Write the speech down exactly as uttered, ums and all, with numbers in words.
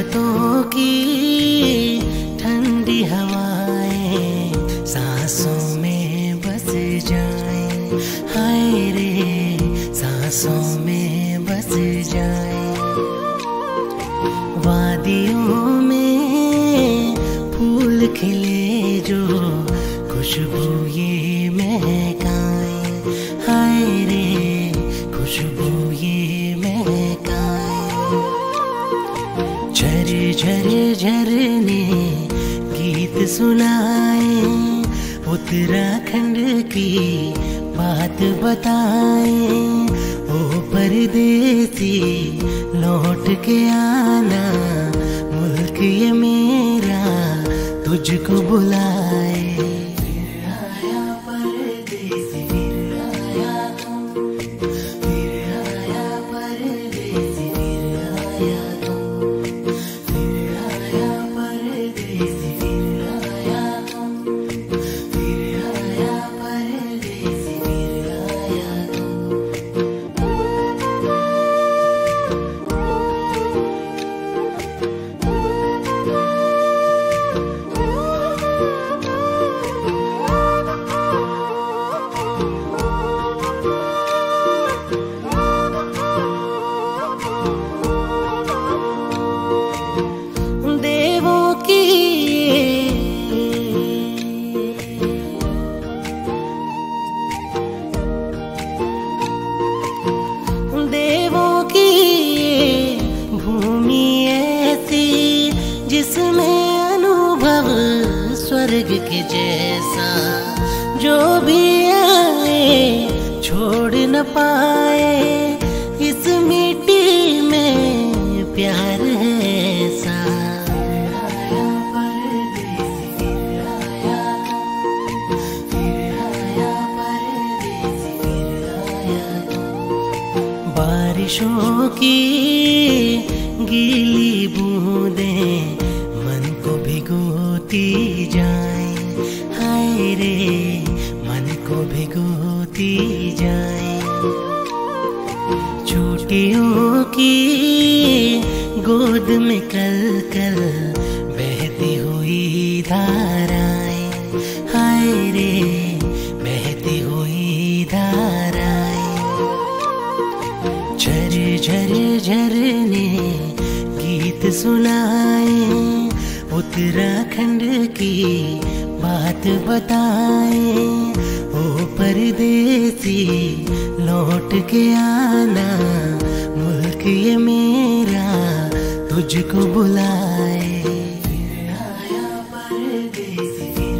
पर्वतों की ठंडी हवाएं सांसों में बस जाएं, हाय रे सांसों में बस जाएं। वादियों में फूल खिले जो खुशबू ये महकाएं, हाय रे खुशबू ये महकाएं। झर झर झरने गीत सुनाए, उत्तराखंड की बात बताए। ओ परदेसी लौट के आना, मुल्क ये मेरा तुझको बुलाए। फिर आया परदेसी फिर आया तू, फिर आया परदेसी फिर आया तू, फिर आया परदेसी फिर आया तू, फिर आया परदेसी फिर आया तू। देवों की देवों की भूमि ऐसी, जिसमें अनुभव स्वर्ग के जैसा। जो भी आए छोड़ न पाए, इस मिट्टी में प्यार है ऐसा। फिर आया परदेसी फिर आया तू, फिर आया परदेसी फिर आया तू। बारिशों की गीली बूंदें मन को भिगोती जाएं, हाय रे मन को भिगोती जाएं। चोटियों की गोद में कल कल बहती हुई धाराएं, हाय रे बहती हुई धाराएं। झर झर झरने गीत सुनाए, उत्तराखंड की बात बताए। ओ परदेसी लौट के आना, मुल्क ये मेरा तुझको बुलाए। फिर आया परदेसी।